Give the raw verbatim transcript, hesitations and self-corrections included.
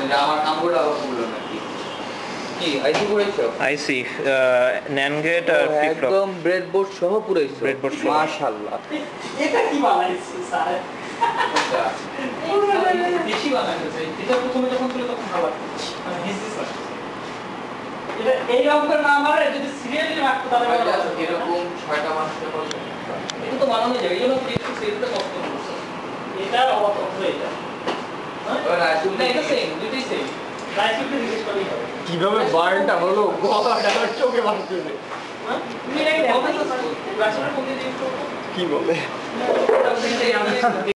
আমার আমগুলো আবার বললো না কি কি আইসি পুরাইছো আইসি ন্যান্ড গেট আর ফ্লিপ ফ্লপ একদম ব্রেডবোর্ড সহ পুরাইছো ব্রেডবোর্ড সহ মাশাআল্লাহ এটা কি বানাইছিস স্যার আচ্ছা বেশি বানাইছে এটা প্রথমে যখন ছিল তখন ভালো মানে হিসিস এটা এই রকমের না আমারে যদি সিরিয়ালি রাখতে তাহলে এরকম ছয়টা মাসে বলতে এটা তো বানানো যায় এই জন্য একটু সেলতে কষ্ট করছে এটা অবাক করতে এটা ওই রাইসুল না এটা সেম দুটোই সেম রাইসুলকে জিজ্ঞেস করলেই হবে কিভাবে বার্নটা হলো গলাটা আমার চোখে বাজতেছে হ্যাঁ তুমি এই রাইসুলের মধ্যে দিয়ে কি বলে